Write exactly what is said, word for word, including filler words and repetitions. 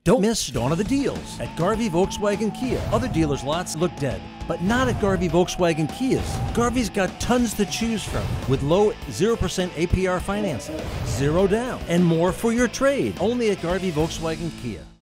Don't miss Dawn of the Deals at Garvey Volkswagen Kia. Other dealers' lots look dead, but not at Garvey Volkswagen Kia's. Garvey's got tons to choose from with low zero percent A P R financing, zero down, and more for your trade. Only at Garvey Volkswagen Kia.